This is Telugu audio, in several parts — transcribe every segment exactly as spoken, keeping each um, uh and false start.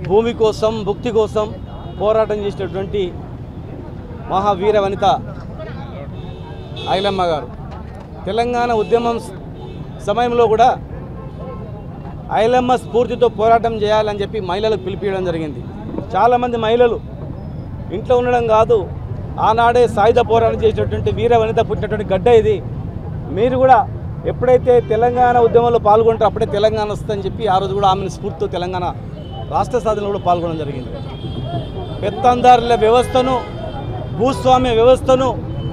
భూమి కోసం భుక్తి కోసం పోరాటం చేసినటువంటి మహావీర వనిత ఐలమ్మ గారు తెలంగాణ ఉద్యమం సమయంలో కూడా ఐలమ్మ స్ఫూర్తితో పోరాటం చేయాలని చెప్పి మహిళలకు పిలిపించడం జరిగింది. చాలామంది మహిళలు ఇంట్లో ఉండడం కాదు, ఆనాడే సాయుధ పోరాటం చేసినటువంటి వీర వనిత పుట్టినటువంటి గడ్డ ఇది. మీరు కూడా ఎప్పుడైతే తెలంగాణ ఉద్యమంలో పాల్గొంటారో అప్పుడే తెలంగాణ వస్తుందని చెప్పి ఆ రోజు కూడా ఆమెను స్ఫూర్తితో తెలంగాణ రాష్ట్ర సాధనలో కూడా పాల్గొనడం జరిగింది. పెత్తందారుల వ్యవస్థను, భూస్వామ్య వ్యవస్థను,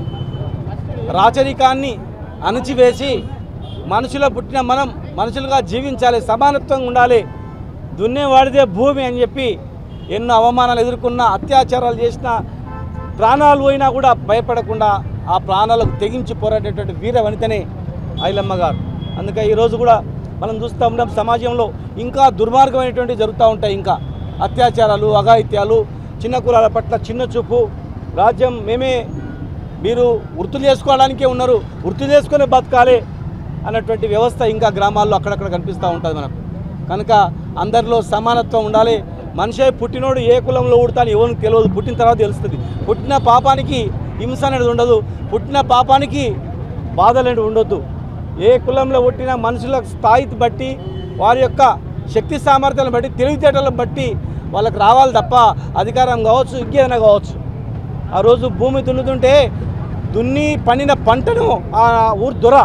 రాచరికాన్ని అణచివేసి మనుషుల పుట్టిన మనం మనుషులుగా జీవించాలి, సమానత్వంగా ఉండాలి, దున్నేవాడిదే భూమి అని చెప్పి ఎన్నో అవమానాలు ఎదుర్కొన్న, అత్యాచారాలు చేసిన, ప్రాణాలు పోయినా కూడా భయపడకుండా ఆ ప్రాణాలకు తెగించి పోరాడేటువంటి వీర వనితనే ఐలమ్మ గారు. అందుకే ఈరోజు కూడా మనం చూస్తూ ఉన్నాం సమాజంలో ఇంకా దుర్మార్గమైనటువంటి జరుగుతూ ఉంటాయి. ఇంకా అత్యాచారాలు, అఘాయిత్యాలు, చిన్న కులాల పట్ల చిన్న చూపు, రాజ్యం మేమే, మీరు వృత్తులు చేసుకోవడానికే ఉన్నారు, వృత్తులు చేసుకునే బతకాలి అన్నటువంటి వ్యవస్థ ఇంకా గ్రామాల్లో అక్కడక్కడ కనిపిస్తూ ఉంటుంది మనకు. కనుక అందరిలో సమానత్వం ఉండాలి. మనిషి పుట్టినోడు ఏ కులంలో ఉడతాను ఎవరికి తెలియదు, పుట్టిన తర్వాత తెలుస్తుంది. పుట్టిన పాపానికి హింస అనేది ఉండదు, పుట్టిన పాపానికి బాధలు అనేది ఉండొద్దు. ఏ కులంలో పుట్టిన మనుషుల స్థాయిని బట్టి, వారి యొక్క శక్తి సామర్థ్యాలను బట్టి, తెలివితేటలను బట్టి వాళ్ళకి రావాలి తప్ప అధికారం కావచ్చు, ఇంకేదైనా కావచ్చు. ఆ రోజు భూమి దున్నుతుంటే దున్ని పండిన పంటను ఆ ఊరు దొర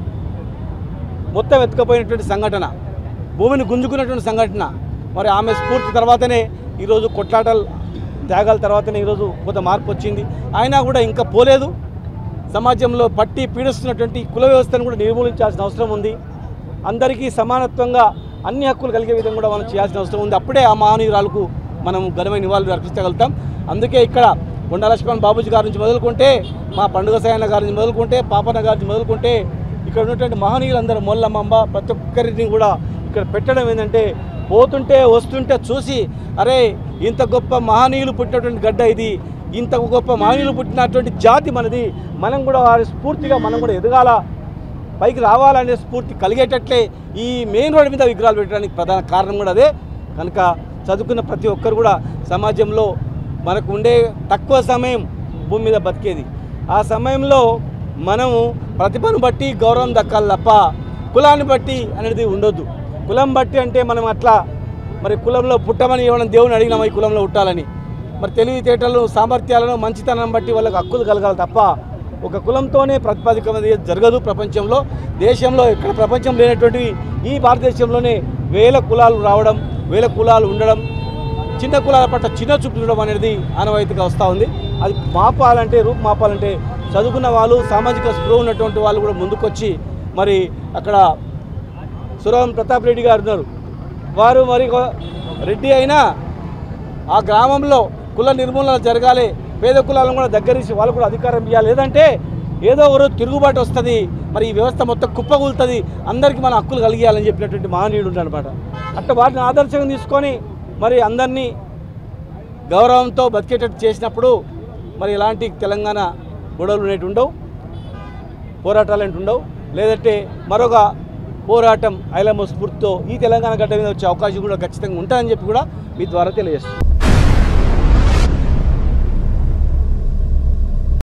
మొత్తం ఎత్తుకపోయినటువంటి సంఘటన, భూమిని గుంజుకున్నటువంటి సంఘటన. మరి ఆమె స్ఫూర్తి తర్వాతనే ఈరోజు కొట్లాటలు త్యాగాల తర్వాతనే ఈరోజు కొంత మార్పు వచ్చింది. అయినా కూడా ఇంకా పోలేదు. సమాజంలో పట్టి పీడిస్తున్నటువంటి కుల వ్యవస్థను కూడా నిర్మూలించాల్సిన అవసరం ఉంది. అందరికీ సమానత్వంగా అన్ని హక్కులు కలిగే విధంగా కూడా మనం చేయాల్సిన అవసరం ఉంది. అప్పుడే ఆ మహనీయురాలకు మనం ఘనమైన నివాళులు అర్పించగలుగుతాం. అందుకే ఇక్కడ కొండా లక్ష్మణ్ బాబూజీ గారి నుంచి మొదలుకుంటే, మా పండుగ సాయన్న గారి నుంచి మొదలుకుంటే, పాపన్న గారి నుంచి మొదలుకుంటే, ఇక్కడ ఉన్నటువంటి మహనీయులందరూ మొల్లమ్మ ప్రతి ఒక్కరిని కూడా ఇక్కడ పెట్టడం ఏంటంటే, పోతుంటే వస్తుంటే చూసి అరే ఇంత గొప్ప మహనీయులు పుట్టినటువంటి గడ్డ ఇది, ఇంత గొప్ప మహనీయులు పుట్టినటువంటి జాతి మనది, మనం కూడా వారి స్ఫూర్తిగా మనం కూడా ఎదగాల, పైకి రావాలనే స్ఫూర్తి కలిగేటట్లే ఈ మెయిన్ రోడ్ మీద విగ్రహాలు పెట్టడానికి ప్రధాన కారణం కూడా అదే. కనుక చదువుకున్న ప్రతి ఒక్కరు కూడా సమాజంలో మనకు ఉండే తక్కువ సమయం భూమి మీద బతికేది, ఆ సమయంలో మనము ప్రతిభను బట్టి గౌరవం దక్కాలి తప్ప కులాన్ని బట్టి అనేది ఉండొద్దు. కులం బట్టి అంటే మనం అట్లా మరి కులంలో పుట్టమని ఏమైనా దేవుని అడిగినామా ఈ కులంలో పుట్టాలని, మరి తెలివితేటలు, సామర్థ్యాలను, మంచితనం బట్టి వాళ్ళకి హక్కులు కలగాలి తప్ప ఒక కులంతోనే ప్రతిపాదిక జరగదు. ప్రపంచంలో, దేశంలో ఎక్కడ ప్రపంచం లేనటువంటివి ఈ భారతదేశంలోనే వేల కులాలు రావడం, వేల కులాలు ఉండడం, చిన్న కులాల పట్ల చిన్న చూపు చూడడం అనేది ఆనవాయితీగా వస్తూ ఉంది. అది మాపాలంటే, రూపు మాపాలంటే చదువుకున్న వాళ్ళు, సామాజిక స్పృహ ఉన్నటువంటి వాళ్ళు కూడా ముందుకొచ్చి, మరి అక్కడ సురవరం ప్రతాప్ రెడ్డి గారు ఉన్నారు, వారు మరి రెడ్డి అయినా ఆ గ్రామంలో కుల నిర్మూలన జరగాలి, పేద కులాలను కూడా దగ్గరించి వాళ్ళు కూడా అధికారం ఇవ్వాలి, లేదంటే ఏదో ఒకరోజు తిరుగుబాటు వస్తుంది, మరి ఈ వ్యవస్థ మొత్తం కుప్పగూలుతుంది, అందరికీ మన హక్కులు కలిగేయాలని చెప్పినటువంటి మహనీయుడు ఉంటాడనమాట. అట్లా వాటిని ఆదర్శంగా తీసుకొని మరి అందరినీ గౌరవంతో బతికేటట్టు చేసినప్పుడు మరి ఇలాంటి తెలంగాణ గొడవలు అనేవి ఉండవు, పోరాటాలు అనేవి ఉండవు. లేదంటే మరొక పోరాటం ఐలమ్మ స్ఫూర్తితో ఈ తెలంగాణ గడ్డ మీద వచ్చే అవకాశం కూడా ఖచ్చితంగా ఉంటుందని చెప్పి కూడా మీ ద్వారా తెలియజేస్తుంది.